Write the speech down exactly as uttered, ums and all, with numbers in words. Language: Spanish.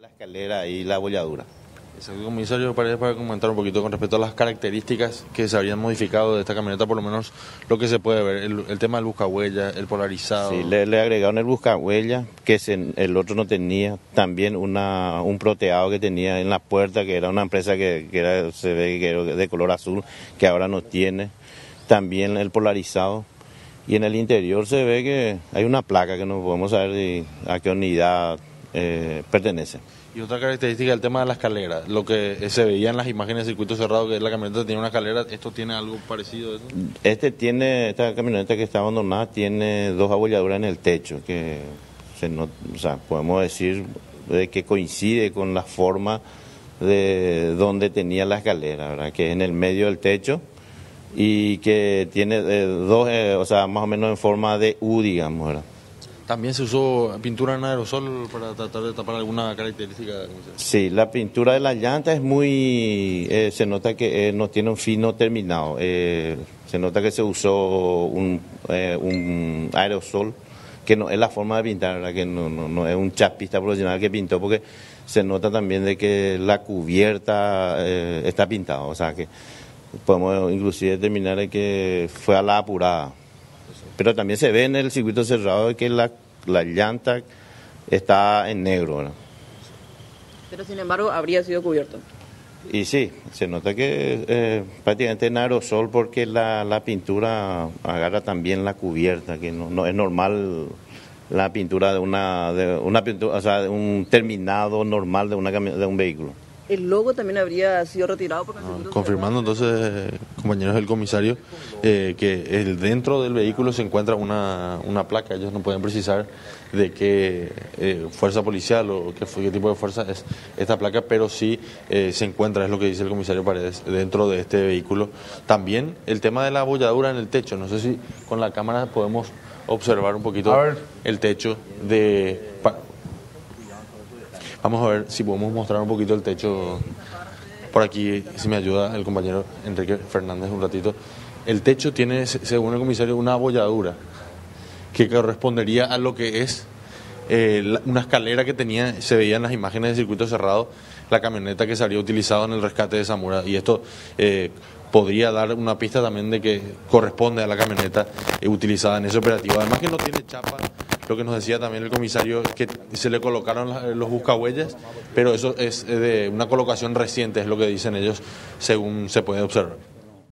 La escalera y la bolladura. Señor comisario, para, para comentar un poquito con respecto a las características que se habrían modificado de esta camioneta, por lo menos lo que se puede ver, el, el tema del buscahuella, el polarizado. Sí, le, le agregaron el buscahuella, que se, el otro no tenía, también una, un proteado que tenía en la puerta, que era una empresa que, que era, se ve que era de color azul, que ahora no tiene, también el polarizado, y en el interior se ve que hay una placa que no podemos saber de, a qué unidad eh, pertenece. Y otra característica del tema de la escalera, lo que se veía en las imágenes de circuito cerrado, que la camioneta tiene una escalera, ¿esto tiene algo parecido a eso? Este tiene, esta camioneta que está abandonada tiene dos abolladuras en el techo, que se no, o sea, podemos decir de que coincide con la forma de donde tenía la escalera, ¿verdad? Que es en el medio del techo y que tiene eh, dos, eh, o sea, más o menos en forma de U, digamos, ¿verdad? ¿También se usó pintura en aerosol para tratar de tapar alguna característica? Sí, la pintura de la llanta es muy... Eh, se nota que eh, no tiene un fino terminado. Eh, se nota que se usó un, eh, un aerosol, que no es la forma de pintar, ¿verdad? Que no, no, no es un chapista profesional que pintó, porque se nota también de que la cubierta eh, está pintada. O sea que podemos inclusive determinar de que fue a la apurada. Pero también se ve en el circuito cerrado que la, la llanta está en negro, ¿verdad? Pero sin embargo habría sido cubierto. Y sí, se nota que eh, prácticamente en aerosol, porque la, la pintura agarra también la cubierta, que no, no es normal la pintura de una, de una pintura, o sea, de un terminado normal de, una, de un vehículo. El logo también habría sido retirado por el Ah, confirmando entonces, compañeros del comisario, eh, que el, dentro del vehículo se encuentra una, una placa. Ellos no pueden precisar de qué eh, fuerza policial o qué, qué tipo de fuerza es esta placa, pero sí eh, se encuentra, es lo que dice el comisario Paredes, dentro de este vehículo. También el tema de la abolladura en el techo. No sé si con la cámara podemos observar un poquito el techo de... Pa, Vamos a ver si podemos mostrar un poquito el techo. Por aquí, si me ayuda el compañero Enrique Fernández un ratito. El techo tiene, según el comisario, una abolladura que correspondería a lo que es eh, una escalera que tenía, se veía en las imágenes de circuito cerrado, la camioneta que se habría utilizado en el rescate de Zamora. Y esto eh, podría dar una pista también de que corresponde a la camioneta eh, utilizada en ese operativo. Además que no tiene chapa. Lo que nos decía también el comisario es que se le colocaron los buscahuellas, pero eso es de una colocación reciente, es lo que dicen ellos, según se puede observar.